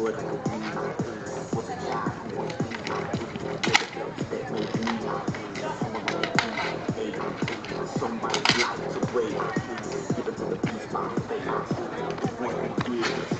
Somebody's life to break, given to the beast by fate. One years,